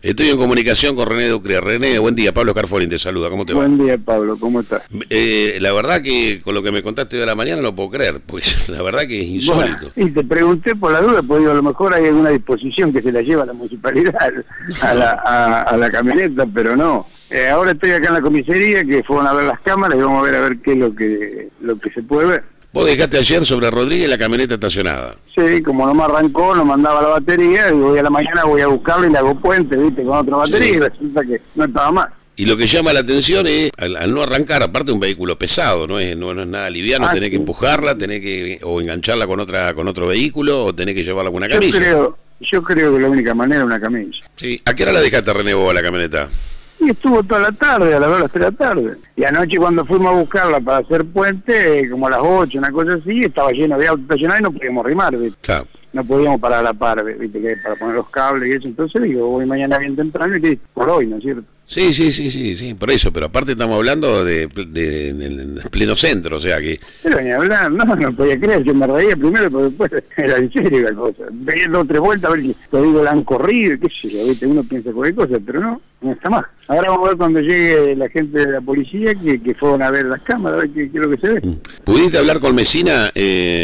Estoy en comunicación con René Ducre. René, buen día. Pablo Scarfolin te saluda. ¿Cómo te va? Buen día, Pablo. ¿Cómo estás? La verdad que con lo que me contaste hoy de la mañana no lo puedo creer, pues la verdad que es insólito. Bueno, y te pregunté por la duda, porque digo, a lo mejor hay alguna disposición que se la lleva a la municipalidad a la camioneta, pero no. Ahora estoy acá en la comisaría, que fueron a ver las cámaras y vamos a ver qué es lo que se puede ver. Vos dejaste ayer sobre Rodríguez la camioneta estacionada. Sí, como no me arrancó, no mandaba la batería, y hoy a la mañana voy a buscarla y le hago puente, viste, con otra batería, sí. Y resulta que no estaba más. Y lo que llama la atención es, al no arrancar, aparte un vehículo pesado, no es nada liviano, tenés que empujarla, tenés que o engancharla con otro vehículo, o tenés que llevarla con una camilla. Yo creo que la única manera es una camilla. Sí. ¿A qué hora la dejaste, René, vos, a la camioneta? Y estuvo toda la tarde, a las 3 de la tarde. Y anoche cuando fuimos a buscarla para hacer puente, como a las 8, una cosa así, estaba lleno de autos estacionados y no podíamos rimar, ¿viste? Claro. No podíamos parar a la par, ¿viste? Que para poner los cables y eso. Entonces digo, voy mañana bien temprano y por hoy, ¿no es cierto? Sí, por eso, pero aparte estamos hablando de pleno centro, o sea que... Pero ni hablar, no podía creer, yo me reía primero, pero después era en serio la cosa. Veía 2 o 3 vueltas a ver si lo digo, la han corrido, qué sé yo, ¿viste? Uno piensa cualquier cosa, pero no está más. Ahora vamos a ver cuando llegue la gente de la policía que fueron a ver las cámaras, a ver qué es lo que se ve. ¿Pudiste hablar con Mesina?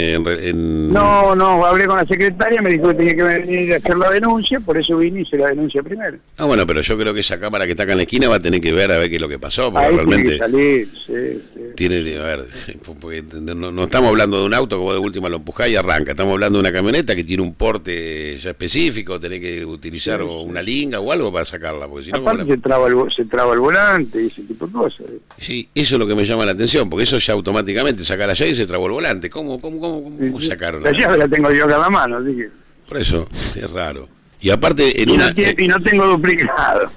No, hablé con la secretaria, me dijo que tenía que venir a hacer la denuncia, por eso vine y hice la denuncia primero. Ah, bueno, pero yo creo que esa cámara que está acá en la esquina va a tener que ver a ver qué es lo que pasó, porque ahí realmente... Tiene que salir, sí. Tiene que ver, sí, porque no estamos hablando de un auto que vos de última lo empujás y arranca, estamos hablando de una camioneta que tiene un porte ya específico, tenés que utilizar una linga o algo para sacarla, porque si no... Aparte se traba el volante y ese tipo de cosas. Sí, eso es lo que me llama la atención, porque eso ya automáticamente saca la llave y se trabó el volante. ¿Cómo sacaron? La llave la tengo yo acá en la mano, así que... Por eso, es raro. Y aparte y no tengo duplicado.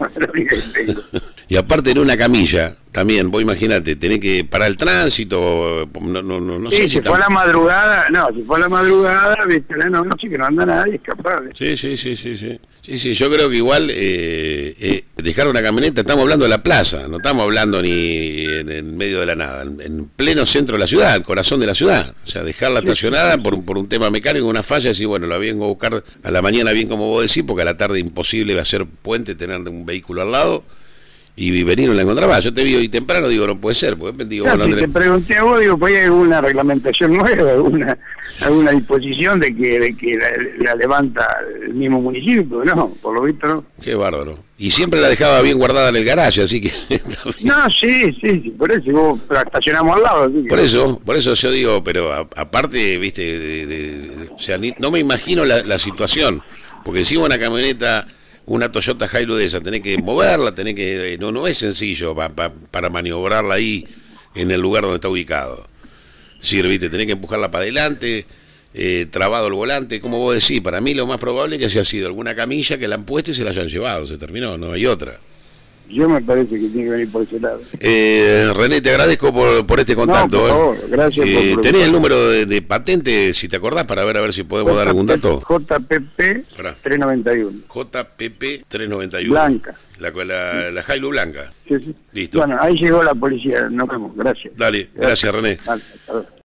Y aparte en una camilla, también, vos imaginate, tenés que parar el tránsito, no sé. Si fue a la madrugada, viste, la noche que no anda nadie, es capaz de... Sí, yo creo que igual dejar una camioneta, estamos hablando de la plaza, no estamos hablando ni en medio de la nada, en pleno centro de la ciudad, el corazón de la ciudad. O sea, dejarla estacionada por un tema mecánico, una falla, y decir, bueno, la vengo a buscar a la mañana bien como vos decís, porque a la tarde imposible va a ser puente tener un vehículo al lado. Y venir no la encontraba. Yo te vi hoy temprano, digo, no puede ser. Porque, digo, bueno, si te pregunté a vos, digo, pues hay alguna reglamentación nueva, alguna disposición de que la levanta el mismo municipio, ¿no? Por lo visto, ¿no? Qué bárbaro. Y siempre la dejaba bien guardada en el garaje, así que... No, sí, por eso, vos la estacionamos al lado. Así que... Por eso yo digo, pero aparte, viste, o sea, no me imagino la situación, porque si una camioneta... Una Toyota Hilux de esa, tenés que moverla, no es sencillo para maniobrarla ahí en el lugar donde está ubicado. Sí, viste, tenés que empujarla para adelante, trabado el volante, como vos decís, para mí lo más probable es que haya sido alguna camilla que la han puesto y se la hayan llevado, se terminó, no hay otra. Yo me parece que tiene que venir por ese lado. René, te agradezco por este contacto. No, por favor, gracias por ¿tenés el número de patente, si te acordás, para ver a ver si podemos dar algún dato? JPP 391. JPP 391. Blanca. La Hilux blanca. Sí. Listo. Bueno, ahí llegó la policía, nos vemos, gracias. Dale, gracias René. Dale, hasta luego.